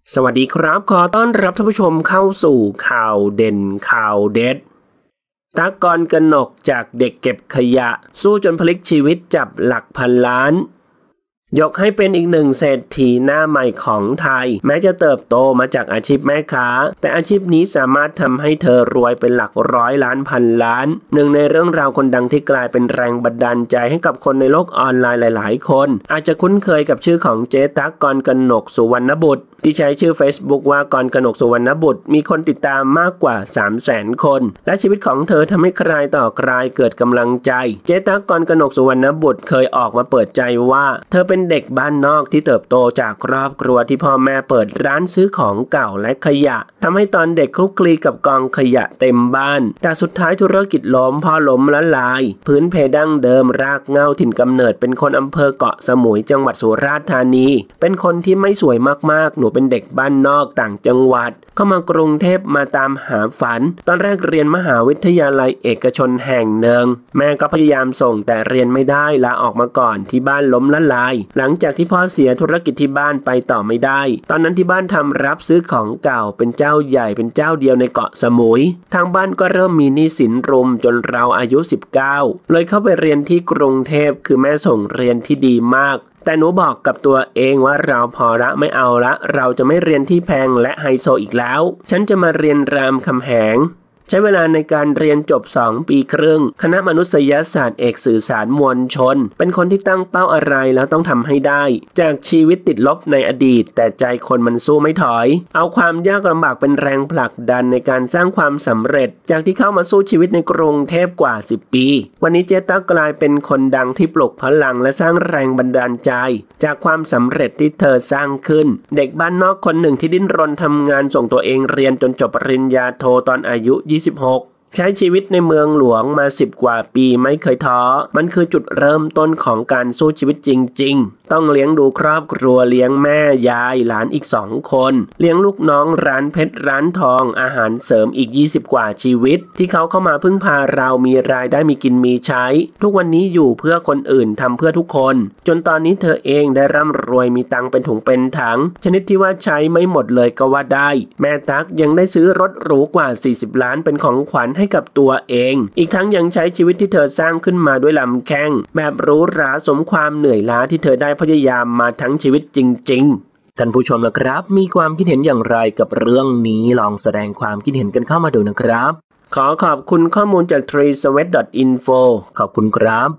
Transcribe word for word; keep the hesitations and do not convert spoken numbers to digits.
สวัสดีครับขอต้อนรับท่านผู้ชมเข้าสู่ข่าวเด่นข่าวเด็ดตั๊ก กรกนกจากเด็กเก็บขยะสู้จนพลิกชีวิตจับหลักพันล้านยกให้เป็นอีกหนึ่งเศรษฐีหน้าใหม่ของไทยแม้จะเติบโตมาจากอาชีพแม่ค้าแต่อาชีพนี้สามารถทำให้เธอรวยเป็นหลักร้อยล้านพันล้านหนึ่งในเรื่องราวคนดังที่กลายเป็นแรงบันดาลใจให้กับคนในโลกออนไลน์หลายๆคนอาจจะคุ้นเคยกับชื่อของเจ๊ตั๊ก กรกนก สุวรรณบุตรที่ใช้ชื่อ Facebook ว่ากรกนก สุวรรณบุตรมีคนติดตามมากกว่า สามแสน คนและชีวิตของเธอทำให้ใครต่อใครเกิดกำลังใจเจ๊ตั๊ก กรกนก สุวรรณบุตรเคยออกมาเปิดใจว่าเธอเป็นเด็กบ้านนอกที่เติบโตจากครอบครัวที่พ่อแม่เปิดร้านซื้อของเก่าและขยะทำให้ตอนเด็กคลุกคลีกับกองขยะเต็มบ้านแต่สุดท้ายธุรกิจล้มพ่อล้มละลายพื้นเพดั้งเดิมรากเหง้าถิ่นกำเนิดเป็นคนอำเภอเกาะสมุยจังหวัดสุราษฎร์ธานีเป็นคนที่ไม่สวยมากๆหนูเป็นเด็กบ้านนอกต่างจังหวัดเข้ามากรุงเทพมาตามหาฝันตอนแรกเรียนมหาวิทยาลัยเอกชนแห่งหนึ่งแม่ก็พยายามส่งแต่เรียนไม่ได้ลาออกมาก่อนที่บ้านล้มละลายหลังจากที่พ่อเสียธุรกิจที่บ้านไปต่อไม่ได้ตอนนั้นที่บ้านทำรับซื้อของเก่าเป็นเจ้าใหญ่เป็นเจ้าเดียวในเกาะสมุยทางบ้านก็เริ่มมีหนี้สินรุมจนเราอายุสิบเก้าเลยเข้าไปเรียนที่กรุงเทพคือแม่ส่งเรียนที่ดีมากแต่หนูบอกกับตัวเองว่าเราพอละไม่เอาละเราจะไม่เรียนที่แพงและไฮโซอีกแล้วฉันจะมาเรียนรามคำแหงใช้เวลาในการเรียนจบสองปีครึ่งคณะมนุษยศาสตร์เอกสื่อสารมวลชนเป็นคนที่ตั้งเป้าอะไรแล้วต้องทำให้ได้จากชีวิตติดลบในอดีตแต่ใจคนมันสู้ไม่ถอยเอาความยากลำบากเป็นแรงผลักดันในการสร้างความสำเร็จจากที่เข้ามาสู้ชีวิตในกรุงเทพกว่าสิบปีวันนี้เจ๊ตั๊กกลายเป็นคนดังที่ปลุกพลังและสร้างแรงบันดาลใจจากความสำเร็จที่เธอสร้างขึ้นเด็กบ้านนอกคนหนึ่งที่ดิ้นรนทำงานส่งตัวเองเรียนจนจบปริญญาโทตอนอายุยี่สิบหกใช้ชีวิตในเมืองหลวงมาสิบกว่าปีไม่เคยท้อมันคือจุดเริ่มต้นของการสู้ชีวิตจริงๆต้องเลี้ยงดูครอบครัวเลี้ยงแม่ยายหลานอีกสองคนเลี้ยงลูกน้องร้านเพชรร้านทองอาหารเสริมอีกยี่สิบกว่าชีวิตที่เขาเข้ามาพึ่งพาเรามีรายได้มีกินมีใช้ทุกวันนี้อยู่เพื่อคนอื่นทำเพื่อทุกคนจนตอนนี้เธอเองได้ร่ำรวยมีตังเป็นถุงเป็นถังชนิดที่ว่าใช้ไม่หมดเลยก็ว่าได้แม่ตั๊กยังได้ซื้อรถหรูกว่าสี่สิบล้านเป็นของขวัญให้กับตัวเองอีกทั้งยังใช้ชีวิตที่เธอสร้างขึ้นมาด้วยลำแข้งแบบหรูหราสมความเหนื่อยล้าที่เธอได้พยายามมาทั้งชีวิตจริงๆท่านผู้ชมนะครับมีความคิดเห็นอย่างไรกับเรื่องนี้ลองแสดงความคิดเห็นกันเข้ามาดูนะครับขอขอบคุณข้อมูลจาก ทรี สเวท ดอท อินโฟ ขอบคุณครับ